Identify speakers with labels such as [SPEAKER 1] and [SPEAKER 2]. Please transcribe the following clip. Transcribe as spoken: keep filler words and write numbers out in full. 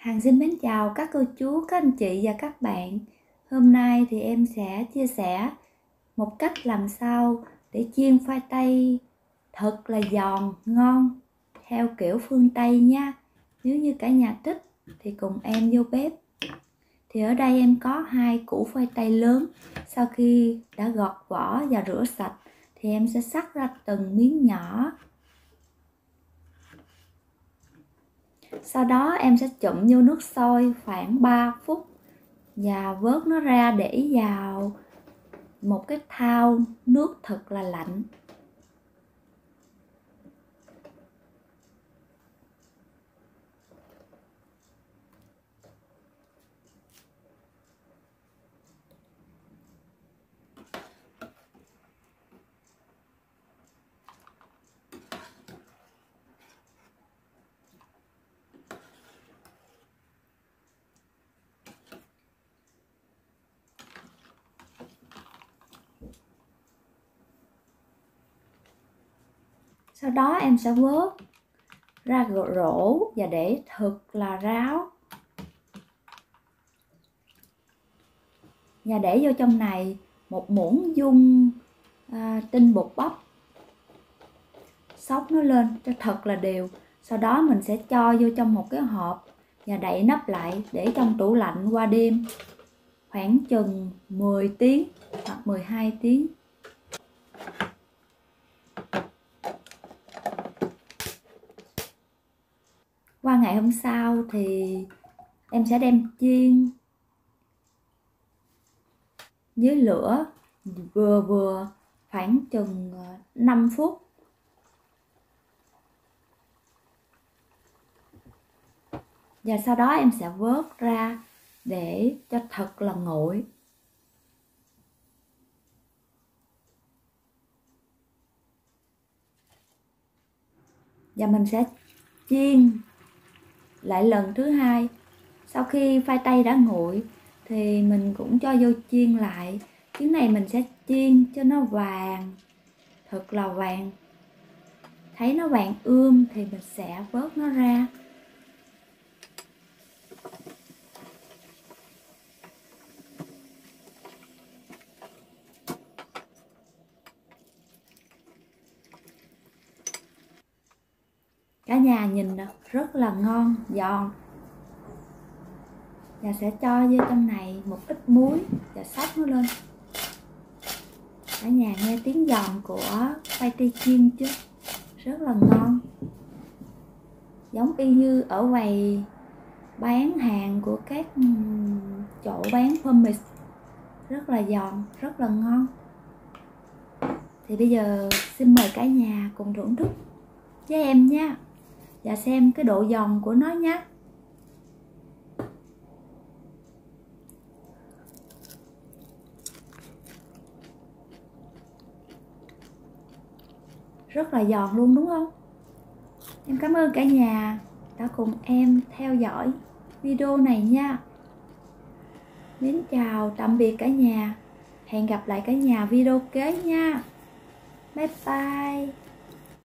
[SPEAKER 1] Hằng xin mến chào các cô chú, các anh chị và các bạn. Hôm nay thì em sẽ chia sẻ một cách làm sao để chiên khoai tây thật là giòn, ngon theo kiểu phương Tây nha. Nếu như cả nhà thích thì cùng em vô bếp. Thì ở đây em có hai củ khoai tây lớn. Sau khi đã gọt vỏ và rửa sạch thì em sẽ cắt ra từng miếng nhỏ. Sau đó em sẽ trụng vô nước sôi khoảng ba phút và vớt nó ra để vào một cái thau nước thật là lạnh. Sau đó em sẽ vớt ra rổ và để thật là ráo. Và để vô trong này một muỗng dung à, tinh bột bắp. Xóc nó lên cho thật là đều. Sau đó mình sẽ cho vô trong một cái hộp và đậy nắp lại để trong tủ lạnh qua đêm khoảng chừng mười tiếng hoặc mười hai tiếng. Qua ngày hôm sau thì em sẽ đem chiên dưới lửa vừa vừa khoảng chừng năm phút. Và sau đó em sẽ vớt ra để cho thật là nguội. Và mình sẽ chiên lại lần thứ hai. Sau khi khoai tây đã nguội thì mình cũng cho vô chiên lại. Cái này mình sẽ chiên cho nó vàng, thật là vàng. Thấy nó vàng ươm thì mình sẽ vớt nó ra. Cả nhà nhìn nè, rất là ngon, giòn. Và sẽ cho vô trong này một ít muối và xóc nó lên. Cả nhà nghe tiếng giòn của khoai tây chiên chứ, rất là ngon. Giống y như ở quầy bán hàng của các chỗ bán hummus. Rất là giòn, rất là ngon. Thì bây giờ xin mời cả nhà cùng thưởng thức với em nha. Và xem cái độ giòn của nó nhé. Rất là giòn luôn đúng không? Em cảm ơn cả nhà đã cùng em theo dõi video này nha. Mến chào, tạm biệt cả nhà. Hẹn gặp lại cả nhà video kế nha. Bye bye.